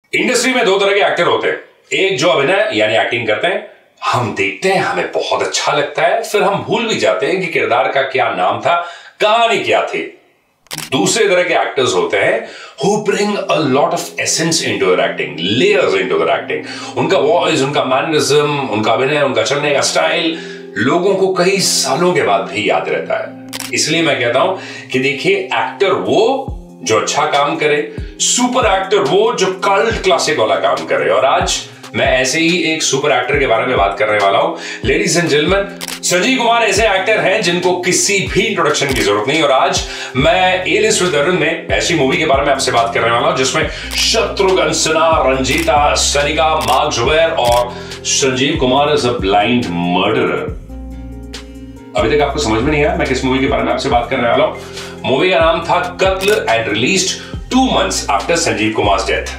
Industry में दो तरह के एक्टर होते हैं, एक जो अभिनय यानी एक्टिंग करते हैं, हम देखते हैं, हमें बहुत अच्छा लगता है, फिर हम भूल भी जाते हैं कि किरदार का क्या नाम था, कहानी क्या थी। दूसरे तरह के एक्टर्स होते हैं who bring a lot of essence into their acting, layers into their acting. उनका वॉइस, उनका मैनरिज्म, उनका अभिनय, उनका चलने का स्टाइल लोगों को कई सालों के बाद भी याद रहता है। इसलिए मैं कहता हूं कि देखिए, एक्टर वो जो अच्छा काम करे, सुपर एक्टर वो जो कल्ट क्लासिक वाला काम करे। और आज मैं ऐसे ही एक सुपर एक्टर के बारे में बात करने वाला हूं। Ladies and gentleman, Sanjeev Kumar ऐसे एक्टर हैं जिनको किसी भी इंट्रोडक्शन की जरूरत नहीं। और आज मैं ए लिस्ट विद अरुण में ऐसी मूवी के बारे में आपसे बात करने वाला हूं जिसमें शत्रुघ्न सिन्हा, रंजीता, सरिका, मार्क जुबैर और Sanjeev Kumar is a blind murderer. अभी तक आपको समझ में नहीं आया मैं किस मूवी के बारे में आपसे बात करने वाला हूं। मूवी का नाम था Qatl and released 2 months after Sanjeev Kumar death.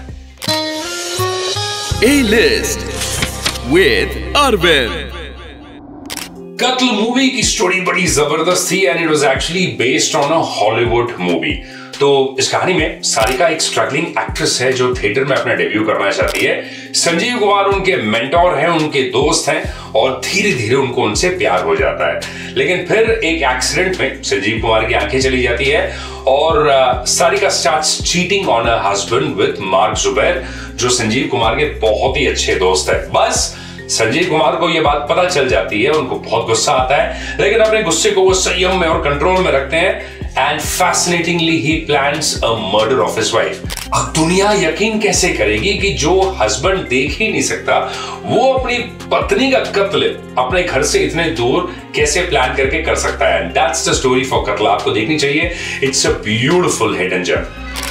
A list with Arvind। Qatl movie की स्टोरी बड़ी जबरदस्त थी and it was actually based on a Hollywood movie. तो इस कहानी में सारिका एक स्ट्रगलिंग एक्ट्रेस है जो थिएटर में अपना डेब्यू करना चाहती है। संजीव कुमार उनके मेंटोर हैं, उनके दोस्त हैं और धीरे धीरे उनको उनसे प्यार हो जाता है। लेकिन फिर एक एक्सीडेंट में संजीव कुमार की आंखें चली जाती है और Sarika starts cheating on her husband with Mark Zubair, जो संजीव कुमार के बहुत ही अच्छे दोस्त है। बस संजीव कुमार को यह बात पता चल जाती है, उनको बहुत गुस्सा आता है, लेकिन अपने गुस्से को वो संयम में और कंट्रोल में रखते हैं and fascinatingly he plans a murder of his wife. अब दुनिया यकीन कैसे करेगी कि जो हस्बैंड देख ही नहीं सकता वो अपनी पत्नी का कत्ल अपने घर से इतने दूर कैसे प्लान करके कर सकता है। दैट्स द स्टोरी फॉर कत्ल। आपको देखनी चाहिए, it's a beautiful hidden gem.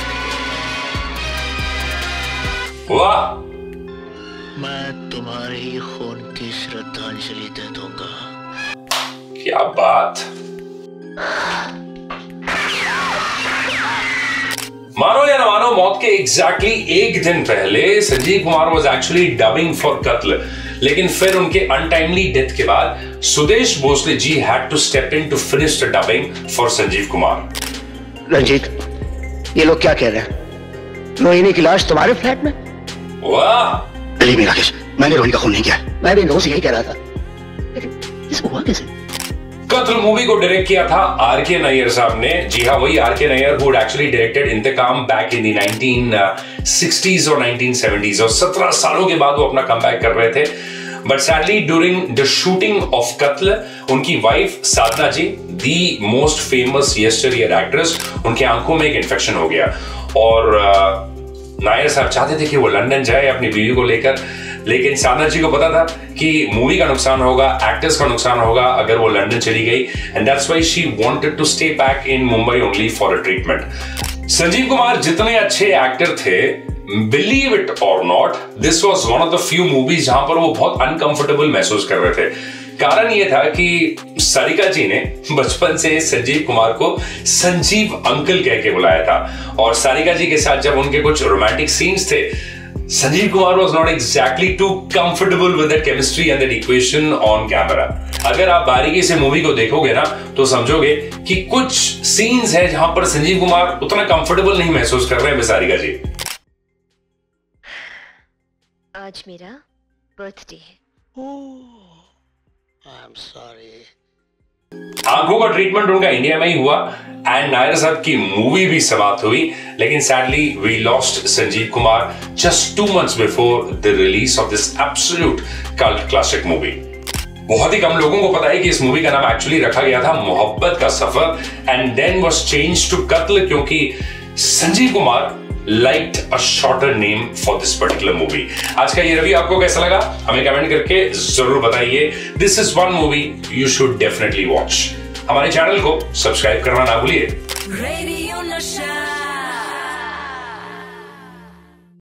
वाह, मैं तुम्हारे ही खून की श्रद्धांजलि दे दूंगा। क्या बात। मानो या न मानो, मौत के एग्जैक्टली एक दिन पहले Sanjeev Kumar was actually dubbing for Qatl, लेकिन फिर उनके अनटाइमली डेथ के बाद Sudesh Bhosle ji had to step in to finish the dubbing for Sanjeev Kumar. Ranjeet, ये लोग क्या कह रहे हैं? रोहिणी की लाश तुम्हारे फ्लैट में? वाह, बिलीव मी राकेश, मैंने रोहिणी का खून नहीं किया। मैं भी रोज यही कह रहा था, लेकिन इसको हुआ कैसे? कत्ल मूवी को डायरेक्ट किया था आर.के. नैयर साहब ने। जी हाँ, वही R K. Nayyar who had actually directed Inteqam back in the 1960s और 1970s, और 17 सालों के बाद वो अपना कमबैक कर रहे थे। But sadly during the shooting of Qatl, उनकी wife Sadhana ji, the most famous yesteryear actress, उनके आंखों में एक इन्फेक्शन हो गया और नायर साहब चाहते थे कि वो लंदन जाए अपनी बीवी को लेकर, लेकिन साधना जी को पता था कि मूवी का नुकसान होगा, एक्टर्स का नुकसान होगा अगर वो लंदन चली गई, and that's why she wanted to stay back in Mumbai only for a treatment. Sanjeev Kumar जितने अच्छे एक्टर थे, बिलीव इट और not, this was one of the few movies जहां पर वो बहुत अनकंफर्टेबल महसूस कर रहे थे। कारण ये था कि सारिका जी ने बचपन से संजीव कुमार को संजीव अंकल कह के बुलाया था, और सारिका जी के साथ जब उनके कुछ रोमांटिक सीन्स थे, Sanjeev Kumar was not exactly too comfortable with that chemistry and that equation on camera. अगर आप बारीकी से मूवी को देखोगे ना तो समझोगे कि कुछ सीन्स हैं जहां पर संजीव कुमार उतना कंफर्टेबल नहीं महसूस कर रहे हैं सारिका जी। आज मेरा बर्थडे है। I am sorry. आंखों का ट्रीटमेंट उनका इंडिया में ही हुआ एंड नायर साहब की मूवी भी समाप्त हुई, लेकिन sadly we lost Sanjeev Kumar just 2 months before the release of this absolute cult classic movie. बहुत ही कम लोगों को पता है कि इस मूवी का नाम एक्चुअली रखा गया था Mohabbat Ka Safar and then was changed to Qatl, क्योंकि Sanjeev Kumar liked a shorter name for this particular movie. आज का ये रिव्यू आपको कैसा लगा हमें कमेंट करके जरूर बताइए। This is one movie you should definitely watch. हमारे चैनल को सब्सक्राइब करना ना भूलिए।